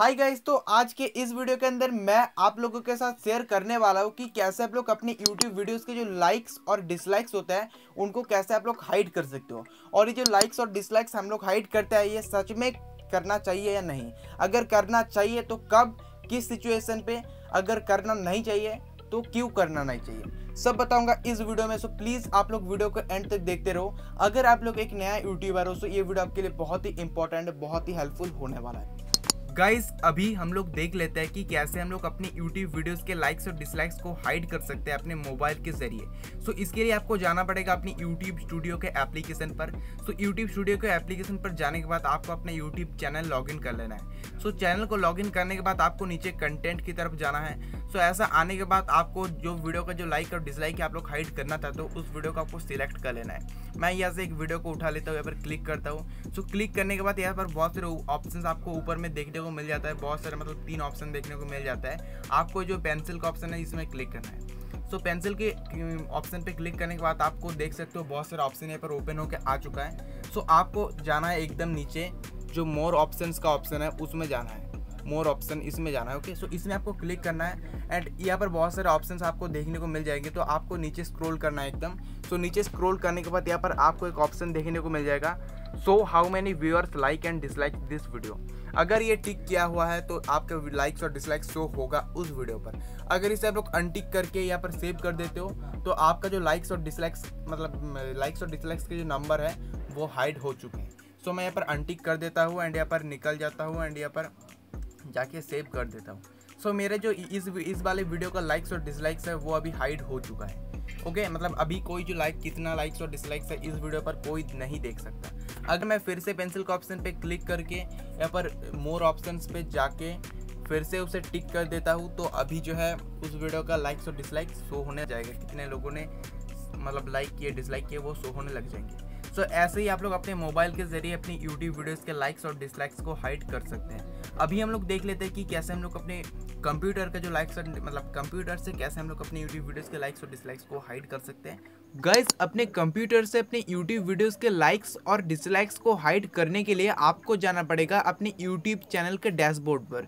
Hi guys, तो आज के इस वीडियो के अंदर मैं आप लोगों के साथ शेयर करने वाला हूँ कि कैसे आप लोग अपनी YouTube वीडियोस के जो लाइक्स और डिसलाइक्स होते हैं उनको कैसे आप लोग हाइड कर सकते हो। और ये जो लाइक्स और डिसलाइक्स हम लोग हाइड करते हैं, ये सच में करना चाहिए या नहीं, अगर करना चाहिए तो कब, किस सिचुएशन पे, अगर करना नहीं चाहिए तो क्यों करना नहीं चाहिए, सब बताऊंगा इस वीडियो में। सो प्लीज़ आप लोग वीडियो को एंड तक देखते रहो। अगर आप लोग एक नया यूट्यूबर हो तो ये वीडियो आपके लिए बहुत ही इंपॉर्टेंट, बहुत ही हेल्पफुल होने वाला है। गाइस, अभी हम लोग देख लेते हैं कि कैसे हम लोग अपनी YouTube वीडियोस के लाइक्स और डिसलाइक्स को हाइड कर सकते हैं अपने मोबाइल के जरिए। सो इसके लिए आपको जाना पड़ेगा अपनी YouTube स्टूडियो के एप्लीकेशन पर। सो YouTube स्टूडियो के एप्लीकेशन पर जाने के बाद आपको अपना YouTube चैनल लॉगिन कर लेना है। सो चैनल को लॉगिन करने के बाद आपको नीचे कंटेंट की तरफ जाना है। सो ऐसा आने के बाद आपको जो वीडियो का जो लाइक और डिसलाइक आप लोग हाइड करना था तो उस वीडियो को आपको सिलेक्ट कर लेना है। मैं यहाँ से एक वीडियो को उठा लेता हूँ, यहाँ पर क्लिक करता हूँ। सो क्लिक करने के बाद यहाँ पर बहुत सारे ऑप्शन आपको ऊपर में देखने को मिल जाता है, बहुत सारे मतलब 3 ऑप्शन देखने को मिल जाता है। आपको जो पेंसिल का ऑप्शन है इसमें क्लिक करना है। सो पेंसिल के ऑप्शन पे क्लिक करने के बाद आपको देख सकते हो बहुत सारे ऑप्शन यहाँ पर ओपन होकर आ चुका है। सो आपको जाना है एकदम नीचे, जो मोर ऑप्शंस का ऑप्शन है उसमें जाना है, मोर ऑप्शन इसमें जाना है। ओके, सो इसमें आपको क्लिक करना है एंड यहाँ पर बहुत सारे ऑप्शंस आपको देखने को मिल जाएंगे। तो आपको नीचे स्क्रॉल करना है एकदम। सो नीचे स्क्रॉल करने के बाद यहाँ पर आपको एक ऑप्शन देखने को मिल जाएगा, so how many viewers like and dislike this video. अगर ये टिक किया हुआ है तो आपके लाइक्स और डिसलाइक्स शो होगा उस वीडियो पर। अगर इसे आप लोग अनटिक करके यहाँ पर सेव कर देते हो तो आपका जो लाइक्स और डिसलाइक्स मतलब लाइक्स और डिसलाइक्स के जो नंबर है वो हाइड हो चुके हैं। सो मैं यहाँ पर अनटिक कर देता हूँ एंड यहाँ पर निकल जाता हूँ एंड यहाँ पर जाके सेव कर देता हूँ। सो मेरे जो इस वाले वीडियो का लाइक्स और डिसलाइक्स है वो अभी हाइड हो चुका है। ओके, मतलब अभी कोई जो कितना लाइक्स और डिसलाइक्स है इस वीडियो पर कोई नहीं देख सकता। अगर मैं फिर से पेंसिल का ऑप्शन पे क्लिक करके यहाँ पर मोर ऑप्शंस पे जाके फिर से उसे टिक कर देता हूँ तो अभी जो है उस वीडियो का लाइक्स और डिसलाइक्स शो होने जाएगा। कितने लोगों ने मतलब लाइक किए, डिसलाइक किए, वो शो होने लग जाएंगे। सो ऐसे ही आप लोग अपने मोबाइल के जरिए अपनी YouTube वीडियोस के लाइक्स और डिसलाइक्स को हाइड कर सकते हैं। अभी हम लोग देख लेते हैं कि कैसे हम लोग अपने कंप्यूटर का जो लाइक्स और मतलब कंप्यूटर से कैसे हम लोग अपने YouTube वीडियोस के लाइक्स और डिसलाइक्स को हाइड कर सकते हैं। गाइस, अपने कंप्यूटर से अपने YouTube वीडियोस के लाइक्स और डिसलाइक्स को हाइड करने के लिए आपको जाना पड़ेगा अपने YouTube चैनल के डैशबोर्ड पर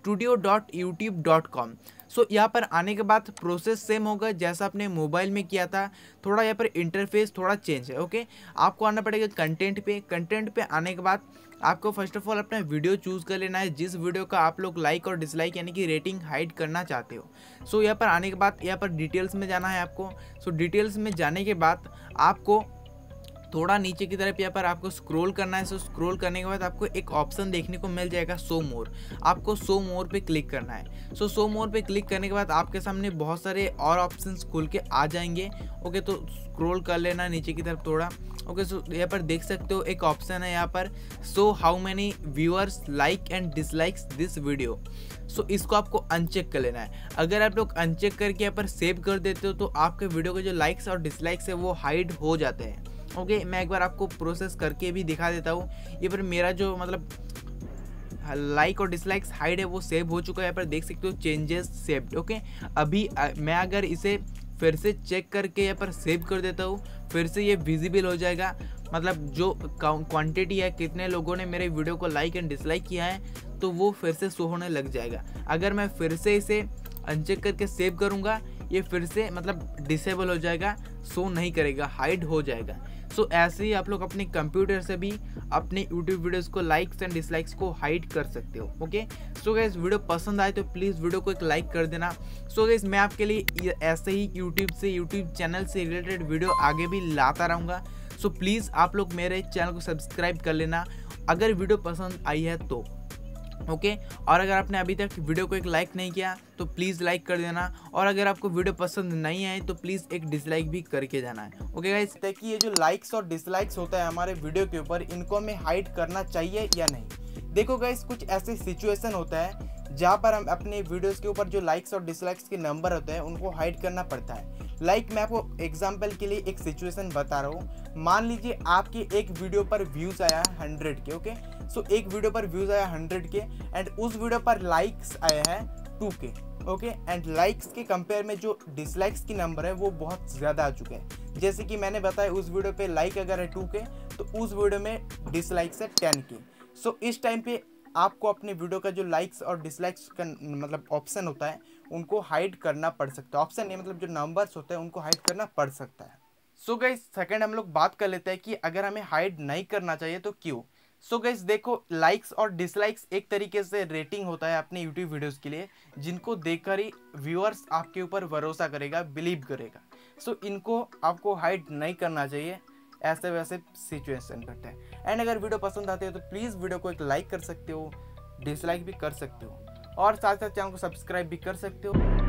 studio.youtube.com। सो यहाँ पर आने के बाद प्रोसेस सेम होगा जैसा आपने मोबाइल में किया था, थोड़ा यहाँ पर इंटरफेस थोड़ा चेंज है। ओके, आपको आना पड़ेगा कंटेंट पे आने के बाद आपको फर्स्ट ऑफ ऑल अपना वीडियो चूज़ कर लेना है जिस वीडियो का आप लोग लाइक और डिसलाइक यानी कि रेटिंग हाइड करना चाहते हो। सो यहाँ पर आने के बाद यहाँ पर डिटेल्स में जाना है आपको। सो डिटेल्स में जाने के बाद आपको थोड़ा नीचे की तरफ यहाँ पर आपको स्क्रॉल करना है। सो स्क्रॉल करने के बाद आपको एक ऑप्शन देखने को मिल जाएगा शो मोर। आपको शो मोर पे क्लिक करना है। सो शो मोर पे क्लिक करने के बाद आपके सामने बहुत सारे और ऑप्शंस खुल के आ जाएंगे। ओके, तो स्क्रॉल कर लेना नीचे की तरफ थोड़ा। ओके, सो यहाँ पर देख सकते हो एक ऑप्शन है यहाँ पर so how many viewers like and dislikes this video. So इसको आपको अनचेक कर लेना है। अगर आप लोग अनचेक करके यहाँ पर सेव कर देते हो तो आपके वीडियो के जो लाइक्स और डिसलाइक्स है वो हाइड हो जाते हैं। ओके, मैं एक बार आपको प्रोसेस करके भी दिखा देता हूँ। ये पर मेरा जो मतलब लाइक और डिसलाइक्स हाइड है वो सेव हो चुका है। यहाँ पर देख सकते हो चेंजेस सेव्ड। ओके, अभी मैं अगर इसे फिर से चेक करके यहाँ पर सेव कर देता हूँ फिर से ये विजिबल हो जाएगा, मतलब जो क्वांटिटी है कितने लोगों ने मेरे वीडियो को लाइक एंड डिसलाइक किया है तो वो फिर से शो होने लग जाएगा। अगर मैं फिर से इसे अनचेक करके सेव करूँगा ये फिर से मतलब डिसेबल हो जाएगा, शो नहीं करेगा, हाइड हो जाएगा। सो ऐसे ही आप लोग अपने कंप्यूटर से भी अपने YouTube वीडियोस को लाइक्स एंड डिसलाइक्स को हाइड कर सकते हो। ओके, सो गाइस, वीडियो पसंद आए तो प्लीज़ वीडियो को एक लाइक कर देना। सो गाइस, मैं आपके लिए ऐसे ही YouTube चैनल से रिलेटेड वीडियो आगे भी लाता रहूँगा। सो प्लीज़ आप लोग मेरे चैनल को सब्सक्राइब कर लेना अगर वीडियो पसंद आई है तो। ओके, और अगर आपने अभी तक वीडियो को एक लाइक नहीं किया तो प्लीज़ लाइक कर देना, और अगर आपको वीडियो पसंद नहीं आए तो प्लीज़ एक डिसलाइक भी करके जाना है। ओके गाइस, कि ये जो लाइक्स और डिसलाइक्स होता है हमारे वीडियो के ऊपर, इनको हमें हाइड करना चाहिए या नहीं। देखो गाइस, कुछ ऐसे सिचुएशन होता है जहाँ पर हम अपने वीडियोस के ऊपर जो लाइक्स और डिसलाइक्स के नंबर होते हैं उनको हाइड करना पड़ता है। मैं आपको एग्जांपल के लिए एक सिचुएशन बता रहा हूँ। मान लीजिए आपके एक वीडियो पर व्यूज़ आया 100 के। ओके, सो एक वीडियो पर व्यूज़ आया 100 के एंड उस वीडियो पर लाइक्स आया है 2K। ओके, एंड लाइक्स के कंपेयर में जो डिसलाइक्स की नंबर है वो बहुत ज़्यादा आ चुके हैं। जैसे कि मैंने बताया उस वीडियो पे लाइक अगर है 2K तो उस वीडियो में डिसलाइक्स है 10K। सो इस टाइम पे आपको अपने वीडियो का जो लाइक्स और डिसलाइक्स का मतलब ऑप्शन होता है उनको हाइड करना पड़ सकता है। ऑप्शन नहीं, मतलब जो नंबर्स होते हैं उनको हाइड करना पड़ सकता है। सो गाइस सेकंड हम लोग बात कर लेते हैं कि अगर हमें हाइड नहीं करना चाहिए तो क्यों। सो गाइस देखो, लाइक्स और डिसलाइक्स एक तरीके से रेटिंग होता है अपने यूट्यूब वीडियोस के लिए, जिनको देखकर ही व्यूअर्स आपके ऊपर भरोसा करेगा, बिलीव करेगा। सो इनको आपको हाइड नहीं करना चाहिए ऐसे वैसे सिचुएशन करते हैं। एंड अगर वीडियो पसंद आती है तो प्लीज़ वीडियो को एक लाइक कर सकते हो, डिसलाइक भी कर सकते हो, और साथ साथ चैनल को सब्सक्राइब भी कर सकते हो।